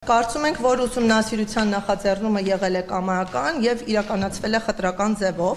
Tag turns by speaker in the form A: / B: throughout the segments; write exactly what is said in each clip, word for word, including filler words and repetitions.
A: Կարծում ենք, որ ուսումնասիրության նախաձեռնումը եղել է կամայական եւ իրականացվել է խտրական ձևով։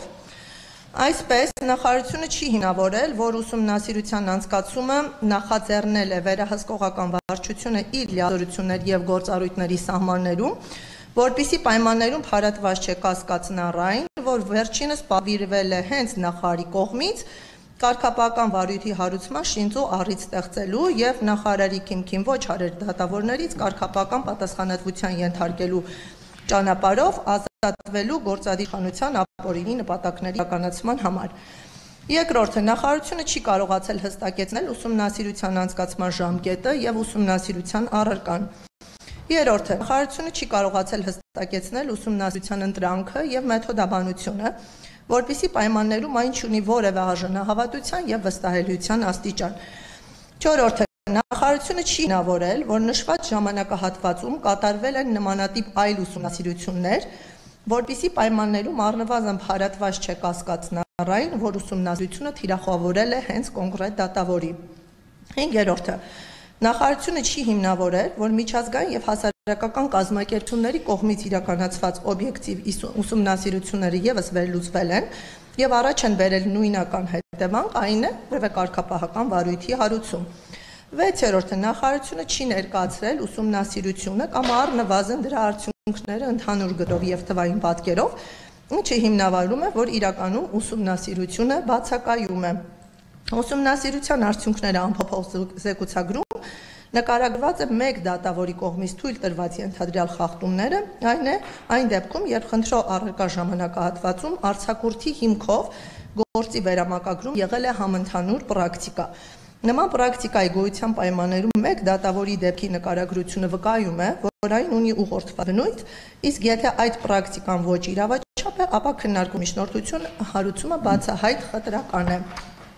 A: Այսպես, նախարարությունը չի հիմնավորել, որ ուսումնասիրության անցկացումը նախաձեռնել է վերահսկողական վարչությունը իր լիազորությունների եւ գործառույթների սահմաններում, որպիսի պայմաններում փարատված չէ կասկածնառային, որ վերջինս պատվիրվել է հենց նախարարի կողմից կարգապահական վարույթի հարուցման շինծու առիթ ստեղծելու եւ նախարարի քիմքին ոչ հարեր դատավորներից կարգապահական պատասխանատվության ենթարկելու ճանապարհով ազատվելու գործադիրության ապօրինի նպատակների իրականացման համար։ Երկրորդը, նախարարությունը չի կարողացել հստակեցնել ուսումնասիրության անցկացման ժամկետը եւ ուսումնասիրության առարկան։ Երրորդը, նախարարությունը չի կարողացել հստակեցնել ուսումնասիրության ընտրանքը եւ մեթոդաբանությունը, որպիսի պայմաններում այն չունի որևէ արժանահավատության եւ վստահելիության աստիճան։ Չորրորդը, նախարարությունը չի հիմնավորել, որ նշված ժամանակահատվածում կատարվել են նմանատիպ այլ ուսումնասիրություններ, որպիսի պայմաններում առնվազն փարատված չէ կասկածնառային, որ ուսումնասիրությունը թիրախավորել է հենց կոնկրետ դատավորի։ Հինգերորդը, նախարարությունը չի հիմնավորել, որ միջազգային եւ հասարակական կազմակերպությունների կողմից իրականացված օբյեկտիվ ուսումնասիրությունները եւս վերլուծվել են եւ առաջ են բերել նույնական հետևանք, այն է որևէ կարգապահական վարույթի հարուցում։ Վեցերորդը, նախարարությունը չի ներկայացրել ուսումնասիրությունը կամ առնվազն դրա արդյունքները ընդհանուր գծով եւ թվային պատկերով, ինչը հիմնավորում է, որ իրականում ուսումնասիրությունը բացակայում է։ Ուսումնասիրության արդյունքները ամփոփող զեկուցագրում նկարագրված է մեկ դատավորի կողմից թույլ տրված ենթադրյալ խախտումները, այն է այն դեպքում, երբ խնդրո առարկա ժամանակահատվածում արձակուրդի հիմքով գործի վերամակագրում եղել է համընդհանուր պրակտիկա։ Նման պրակտիկայի գոյության պայմաններում մեկ դատավորի դեպքի նկարագրությունը վկայում է, որ այն ունի ուղղորդված բնույթ, իսկ եթե այդ պրակտիկան ոչ իրավաչափ է, ապա քննարկում միջնորդություն հարուցումը բացահայտ խտրական է։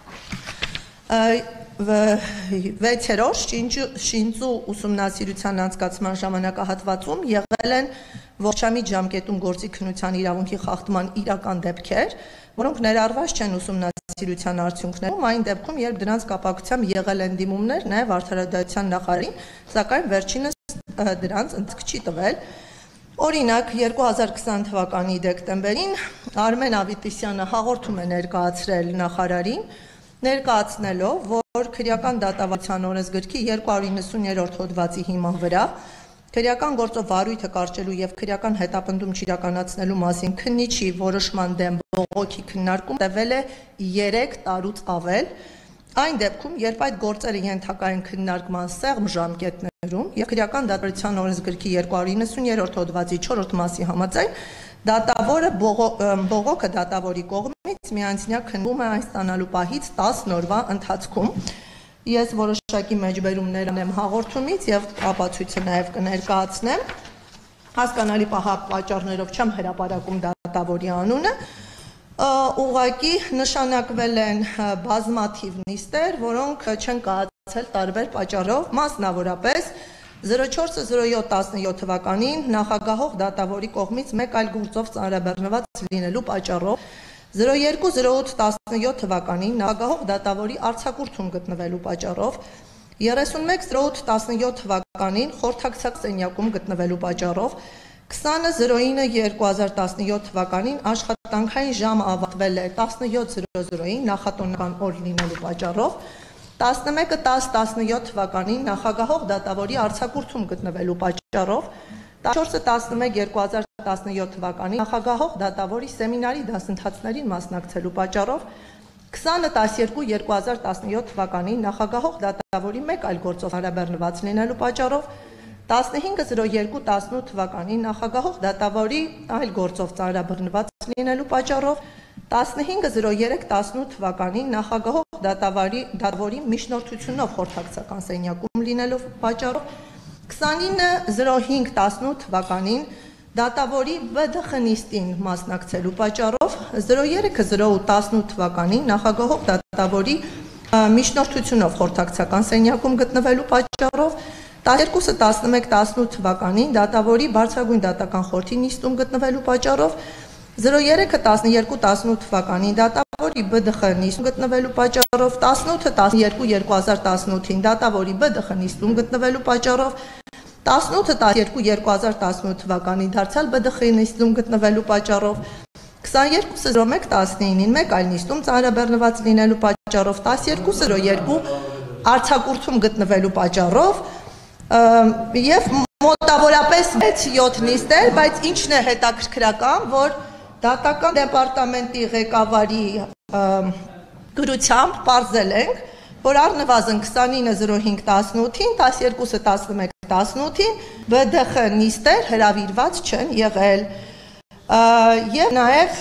A: Վեցերորդ, շինծու ուսումնասիրության անցկացման ժամանակահատվածում եղել են ողջամիտ ժամկետում գործի քննության իրավունքի խախտման իրական դեպքեր, որոնք ներառված չեն ուսումնասիրության արդյունքներում, այն դեպքում, երբ դրանց կապակցությամբ եղել են դիմումներ նաև արդարադատության նախարարին, սակայն վերջինս դրանց ընդգծք չի տվել։ Օրինակ, երկու հազար քսան թվականի դեկտեմբերին Արմեն Ավետիսյանը հաղորդում է ներկայացրել նախարարին, ներկայացնելով, որ քրեական դատավարության օրենսգրքի երկու հարյուր նվսյոթերորդ հոդվածի հիման վրա քրեական գործով վարույթը կարճելու եւ քրեական հետապնդում չիրականացնելու մասին քննիչի որոշման դեմ բողոքի քննարկում տևել է երեք տարուց ավել, այն դեպքում, երբ այդ գործերը ենթակա են քննարկման սեղմ ժամկետներում եւ քրեական դատավարության օրենսգրքի երկու հարյուր նվսյոթերորդ հոդվածի չորրորդ մասի համաձայն դատավորը բողոքը դատավորի կողմից միանձնյա քննվում է այն ստանալու պահից տասն օրվա ընթացքում։ Ես որոշակի մեջբերումներ ունեմ հաղորդումից եւ ապացույցը նաեւ կներկայացնեմ։ Հասկանալի պատճառներով չեմ հրապարակում դատավորի անունը։ Ուղղակի նշանակվել են բազմաթիվ նիստեր, որոնք չեն կայացել տարբեր պատճառով, մասնավորապես զրո չորս զրո յոթ տասնյոթ թվականին նախագահող դատավորի կողմից մեկ այլ գործով ծանրաբեռնված լինելու պատճառով, զրո երկու զրո ութ տասնյոթ թվականին նախագահող դատավորի արձակուրդում գտնվելու պատճառով, երեսունմեկ զրո ութ տասնյոթ թվականին խորհրդակցակ սենյակում գտնվելու պատճառով, քսանը զրո ինը երկու հազար տասնյոթ թվականին աշխատանքային ժամը ավարտվել է տասնյոթ զրո զրոին նախատոնական օր լինելու պատճառով, տասնմեկը տասը տասնյոթ թվականին նախագահող դատավորի արձակուրդում գտնվելու պատճառով, տասնչորսը տասնմեկ երկու հազար տասնյոթ թվականին նախագահող դատավորի սեմինարի դասընթացներին մասնակցելու պատճառով, քսանը տասներկու երկու հազար տասնյոթ թվականին նախագահող դատավորի մեկ այլ գործով հարաբերնված լինելու պատճառով, տասնհինգը զրո երկու տասնութ թվականին նախագահող դատավորի այլ գործով ծանրաբեռնված լինելու պատճառով, տասնհինգը զրո երեք տասնութ թվականին նախագահող դատավորի միջնորդությունով խորհրդակցական սենյակում լինելով պատճառով, քսանինը զրո հինգ տասնութ թվականին դատավորի վը դը խ նիստին մասնակցելու պատճառով, զրո երեքը զրո ութ տասնութ թվականին նախագահող դատավորի միջնորդությունով խորհրդակցական սենյակում գտնվելու պատճառով, տասներկուսը տասնմեկ տասնութ թվականին դատավորի բարձրագույն դատական խորհրդի նիստում գտնվելու պատճառով, զրո երեքը տասներկու տասնութ թվականին դատավորի բը դը խ նիստում գտնվելու պատճառով, տասնութը տասներկու երկու հազար տասնութին դատավորի բը դը խ նիստում գտնվելու պատճառով, տասնութ տասներկու երկու հազար տասնութ թվականին դարձյալ Բ ԴԽ-ի նիստում գտնվելու պատճառով, քսաներկու զրո մեկ տասնինին մեկ այլ նիստում ծանրաբեռնված լինելու պատճառով, տասներկու զրո երկու արձակուրդում գտնվելու պատճառով եւ մոտավորապես վեց յոթ նիստեր, բայց ինչն է հետաքրքրական, որ դատական դեպարտամենտի ղեկավարի գրությամբ պարզել ենք, որ առնվազն քսանինը զրո հինգ տասնութին, տասներկուսը տասնմեկ տասնութին Բ ԴԽ նիստեր հրավիրված չեն եղել։ Եվ նաև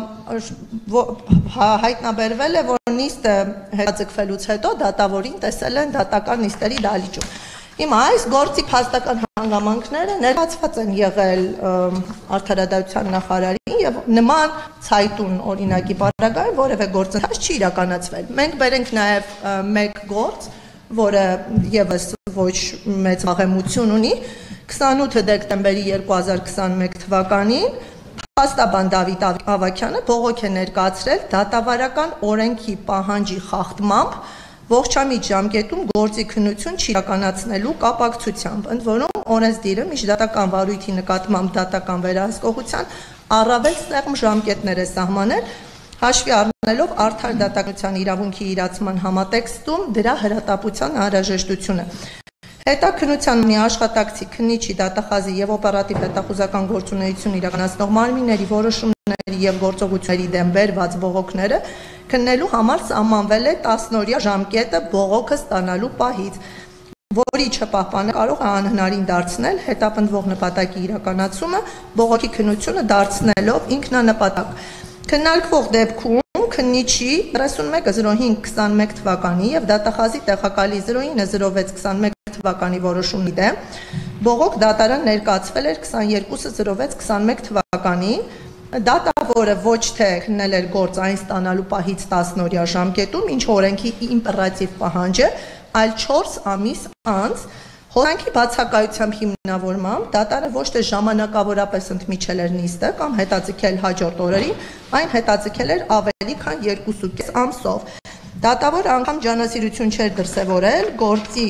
A: հայտնաբերվել է, որ նիստը հետաձգվելուց հետո դատավորին տեսել են դատական նիստերի դահլիճում։ Հիմա այս գործի փաստական հանգամանքները ներկայացված են եղել Արդարադատության նախարարին եւ նման ցայտուն օրինակի պարագայում որևէ գործընթաց չի իրականացվել։ Մենք բերենք նաեւ մեկ գործ, որը եւս ոչ մեծ վաղեմություն ունի, քսանութ դեկտեմբերի երկու հազար քսանմեկ թվականին Փաստաբան Դավիթ Ավագյանը բողոք է ներկայացրել դատավարական օրենքի պահանջի խախտմամբ ողջամիտ ժամկետում գործի քննություն չիրականացնելու կապակցությամբ, ընդ որում օրենսդիրը միջդատական վարույթի նկատմամբ դատական վերահսկողության առավել սեղմ ժամկետներ է սահմանել, հաշվի առնելով արդար դատականության իրավունքի իրացման համատեքստում դրա հրատապության անհրաժեշտությունը։ Հետաքննության մի աշխատակցի քննիչի դատախազի եւ օպերատիվ հետախուզական գործունեություն իրականացնող մարմինների որոշումների եւ գործողությունների դեմ բերված բողոքները քննելու համար սահմանվել է տասնօրյա ժամկետը բողոքը ստանալու պահից, որի չպահպանը կարող է անհնարին դարձնել հետապնդվող նպատակի իրականացումը բողոքի քննությունը դարձնելով ինքնանպատակ։ Քննարկվող դեպքում քննիչի երեսունմեկ զրո հինգ քսանմեկ թվականի եւ դատախազի տեղակալի զրո ինը զրո վեց քսանմեկ թվականի որոշումի դեմ բողոք դատարան ներկայացվել էր քսաներկու զրո վեց քսանմեկ թվականին, դատավորը ոչ թե քննել էր գործ այն ստանալու պահից տասնօրյա ժամկետում, ինչ օրենքի իմպերատիվ պահանջ է, այլ չորս ամիս անց Հոսանքի բացակայությամբ հիմնավորմամբ դատարանը ոչ թե ժամանակավորապես ընդմիջել էր նիստը կամ հետաձգել հաջորդ օրերին, այն հետաձգել էր ավելի քան երկուսուկես ամսով։ Դատավորը անգամ ջանասիրություն չէր դրսևորել գործի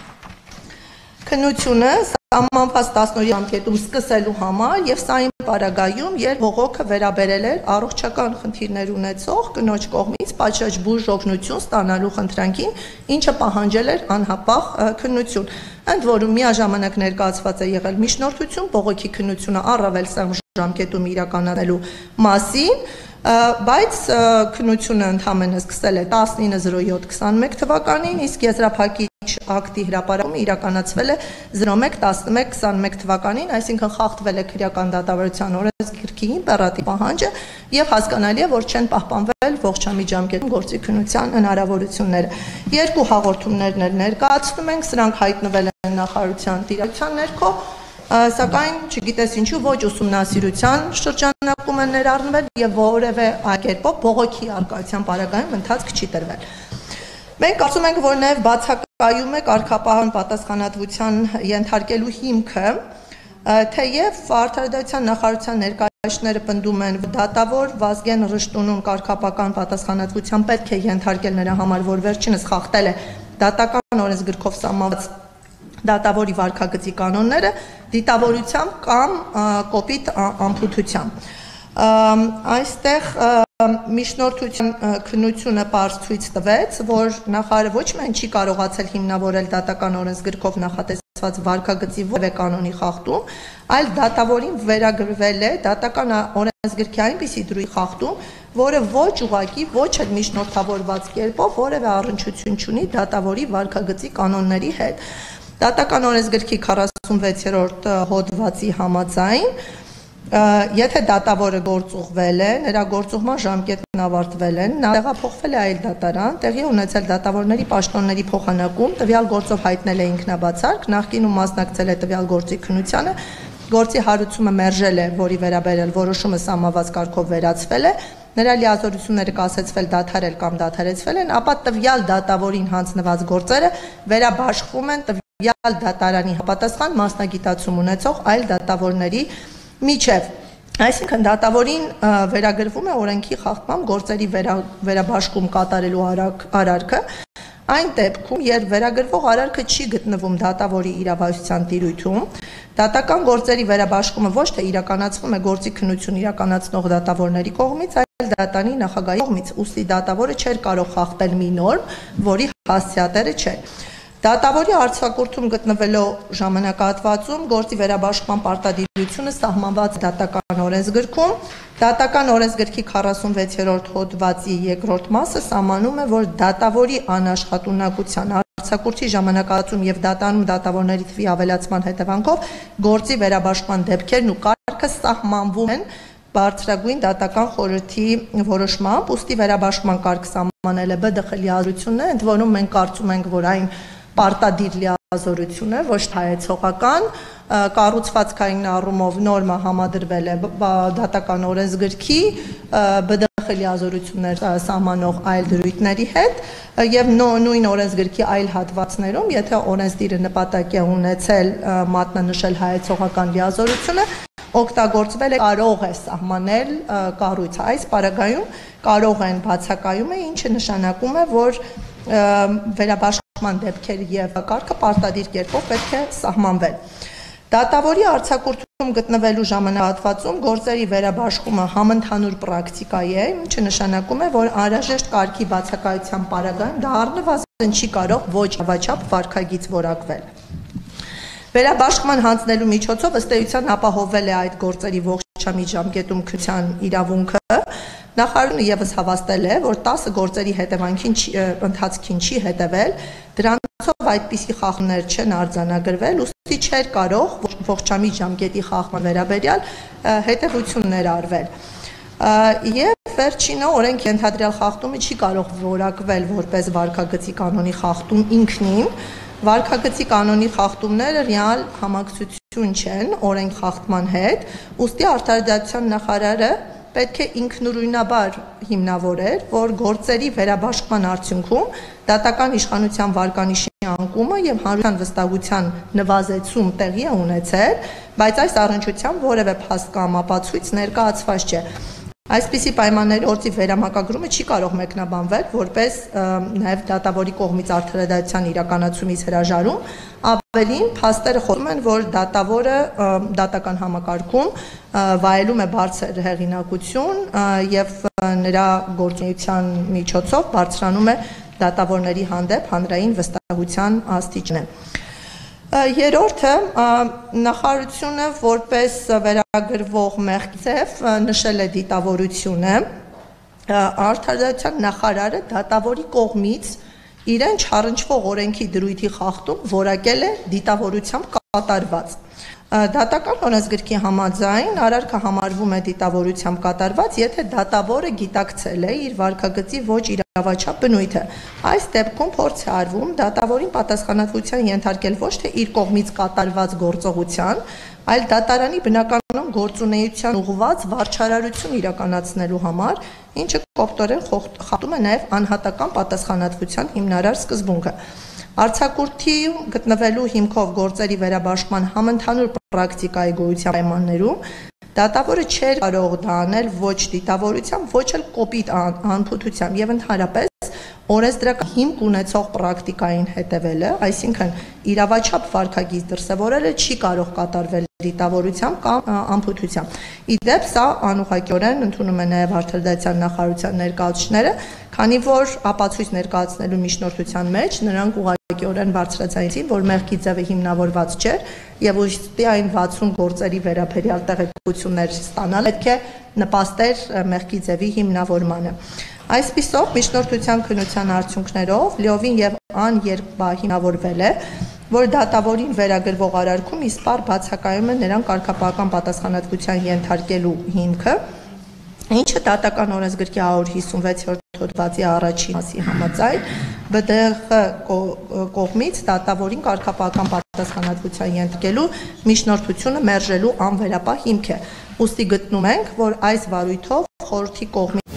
A: քննությունը սահմանված տասնօրյա ժամկետում սկսելու համար եւ սա այն պարագայում, երբ բողոքը վերաբերել էր առողջական խնդիրներ ունեցող կնոջ կողմից պատշաճ բուժօգնություն ստանալու խնդրանքին, ինչը պահանջել էր անհապաղ քննություն։ Ընդ որում միաժամանակ ներկայացված է եղել միջնորդություն բողոքի քննությունը առավել սեղմ ժամկետում իրականացնելու մասին, բայց քննությունը ընդհանրապես սկսել է տասնինը զրո յոթ քսանմեկ թվականին, իսկ եզրափակիչ ակտի հրապարակումը իրականացվել է զրո մեկ տասնմեկ քսանմեկ թվականին, այսինքն խախտվել է քրեական դատավարության օրենսգիրքի իմպերատիվ պահանջը եւ հասկանալի է, որ չեն պահպանվել ողջամիտ ժամկետում գործի քննության հնարավորությունները։ Երկու հաղորդումներն ներկայացնում ենք, սրանք հայտնվել են նախարարության տիրակալության ներքո, սակայն չգիտես ինչու ոչ ուսումնասիրության շրջանակում են ներառնվել եւ որևէ այլ կերպով բողոքի արկայության պարագայում ընթացք չի տրվել։ Մենք կարծում ենք, որ նաեւ բացակայում է կարգապահան պատասխանատվության ենթարկելու հիմքը, թեև Արդարադատության նախարարության ներկայացուցիչները պնդում են, որ դատավոր Վազգեն Ռշտունուն կարգապահական պատասխանատվության պետք է ենթարկել նրա համար, որ վերջինս խախտել է դատական օրենսգրքով սահմանված դատավորի վարքագծի կանոնները դիտավորությամբ կամ կոպիտ անփութությամբ։ Այստեղ միջնորդության քննությունը պարզ ցույց տվեց, որ նախարարը ոչ միայն չի կարողացել հիմնավորել դատական օրենսգրքով նախատեսված վարքագծի որևէ կանոնի խախտում, այլ դատավորին վերագրվել է դատական օրենսգրքի այնպիսի դրույթի խախտում, որը ոչ ուղղակի, ոչ էլ միջնորդավորված կերպով որևէ առնչություն չունի դատավորի վարքագծի կանոնների հետ։ Դատական օրենսգրքի քառասունվեցերորդ հոդվածի համաձայն, եթե դատավորը գործուղվել է, նրա գործուղման ժամկետն ավարտվել են, նա տեղափոխվել է այլ դատարան, տեղի ունեցել դատավորների պաշտոնների փոխանակում, տվյալ գործով հայտնել է ինքնաբացարկ, նախկինում մասնակցել է տվյալ գործի քննությանը, գործի հարուցումը մերժել է, որի վերաբերել որոշումը սահմանված կարգով վերացվել է, նրա լիազորությունները կասեցվել, դադարել կամ դադարեցվել են, ապա տվյալ դատավորին հանձնված գործերը վերաբաշխվում են տվյալ դատարանի համապատասխան մասնագիտացում ունեցող այլ դատավորների միջև։ Այսինքն դատավորին վերագրվում է օրենքի խախտման գործերի վերաբաշխում կատարելու արարքը, Այն դեպքում, երբ վերագրվող արարքը չի գտնվում դատավորի իրավասության տիրույթում, դատական գործերի վերաբաշխումը ոչ թե իրականացվում է գործի քննություն իրականացնող դատավորների կողմից, այլ դատանի նախագահի կողմից, ուստի դատավորը չէր կարող խախտել մի նորմ, որի հասցեատերը չէ։ Դատավորի արձակուրդում գտնվելու ժամանակահատվածում գործի վերաբաշխման պարտադիրությունը սահմանված դատական օրենսգրքում, դատական օրենսգրքի քառասունվեցերորդ հոդվածի երկրորդ մասը սահմանում է, որ դատավորի անաշխատունակության արձակուրդի ժամանակահատվածում եւ դատանում դատավորների թվի ավելացման հետևանքով գործի վերաբաշխման դեպքերն ու կարգը սահմանվում են բարձրագույն դատական խորհրդի որոշմամբ, ուստի վերաբաշխման կարգ սահմանել է Բ Դ Խ լիազորությունն է, ընդ որում մենք կարծում ենք, որ այն պարտադիր լիազորություն է, ոչ թե հայեցողական, կառուցվածքային առումով նորմը համադրվել է դատական օրենսգրքի, Բ Դ Խ լիազորություններ սահմանող այլ դրույթների հետ եւ նույն օրենսգրքի այլ հատվածներում, եթե օրենսդիրը նպատակ է ունեցել մատնանշել հայեցողական լիազորությունը, օգտագործվել է կարող է սահմանել կառույցը։ Այս պարագայում կարող են բացակայում է, ինչը նշանակում է, որ վերաբաշխման դեպքեր եւ կարգը պարտադիր կերպով պետք է սահմանվել։ Դատավորի արձակուրդում գտնվելու ժամանակահատվածում գործերի վերաբաշխումը համընդհանուր պրակտիկա է, ինչը նշանակում է, որ անհրաժեշտ կարգի բացակայության պարագայում դա առնվազն չի կարող ոչ ավաչափ վարքագիծ որակվել։ Վերաբաշխման հանձնելու միջոցով ըստ էության ապահովվել է այդ գործերի ողջամիտ ժամկետում քննության իրավունքը։ Նախարարությունը ևս հավաստել է, որ տասը գործերի հետևանքին ընթացքին չի հետևել, դրանցով այդպիսի խախտումներ չեն արձանագրվել, ուստի չէր կարող ողջամիտ ժամկետի խախտման վերաբերյալ հետևություններ արվել։ Եվ վերջինը օրենք ենթադրյալ խախտումը չի կարող որակվել որպես վարքագծի կանոնի խախտում ինքնին, վարքագծի կանոնի խախտումները ռեալ համակցություն չեն օրենք խախտման հետ, ուստի արդարադատության նախարարը պետք է ինքնուրույնաբար հիմնավորեր, որ գործերի վերաբաշխման արդյունքում դատական իշխանության վարկանիշի անկումը եւ հանրության վստահության նվազեցում տեղի է ունեցել, բայց այս առնչությամբ որևէ փաստ կամ ապացույց ներկայացված չէ։ Այսպիսի պայմանների գործի վերամակագրումը չի կարող մեկնաբանվել որպես նաև դատավորի կողմից արդարադատության իրականացումից հրաժարում, ավելին փաստերը խոսում են, որ դատավորը դատական համակարգում վայելում է բարձր հեղինակություն եւ նրա գործունեության միջոցով բարձրանում է դատավորների հանդեպ հանրային վստահության աստիճանը։ Երրորդը նախարարությունը որպես վերագրվող մեղքի ձև նշել է դիտավորությունը, արդարադատության նախարարը դատավորի կողմից իրեն չառնչվող օրենքի դրույթի խախտում որակել է դիտավորությամբ կատարված։ Դատական օրենսգրքի համաձայն արարքը համարվում է դիտավորությամբ կատարված, եթե դատավորը գիտակցել է իր վարքագծի ոչ իրավաչափ բնույթը։ Այս դեպքում փորձ է արվում դատավորին պատասխանատվության ենթարկել ոչ թե իր կողմից կատարված գործողության, այլ դատարանի բնականոն գործունեության ուղղված վարչարարություն իրականացնելու համար, ինչը կոպտորեն խախտում է նաև անհատական պատասխանատվության հիմնարար սկզբունքը։ Արձակուրդի գտնվելու հիմքով գործերի վերաբաշխման համընդհանուր պրակտիկայի գոյության պայմաններում դատավորը չէր կարող դա անել ոչ դիտավորությամբ, ոչ էլ կոպիտ անփութությամբ եւ ընդհանրապես օրենսդրական հիմք ունեցող պրակտիկային հետևելը, այսինքն իրավաչափ վարքագիծ դրսևորելը չի կարող կատարվել դիտավորությամբ կամ անփութությամբ։ Իդեպ սա անուղղակիորեն ընդունում է նաև արդարադատության նախարարության ներկայացուցիչները, քանի որ ապացույց ներկայացնելու միջնորդության մեջ նրանք ուղղակիորեն բարձրացրեցին, որ մեղքի ձևը հիմնավորված չէր եւ ուստի այն վաթսուն գործերի վերաբերյալ տեղեկություններ ստանալ պետք է նպաստեր մեղքի ձևի հիմնավորմանը։ Այսպիսով միջնորդության քննության արդյունքներով լիովին եւ աներկբա հիմնավորվել է, որ դատավորին վերագրվող արարքում իսպառ բացակայում է նրան կարգապահական պատասխանատվության ենթարկելու հիմքը, ինչը դատական օրենսգրքի հարյուր հիսունվեցերորդ հոդվածի առաջին մասի համաձայն Բ Դ Խ կողմից դատավորին կարգապահական պատասխանատվության ենթարկելու միջնորդությունը մերժելու անվերապահ հիմք է։ Ուստի գտնում ենք, որ այս վարույթով խորհրդի կողմից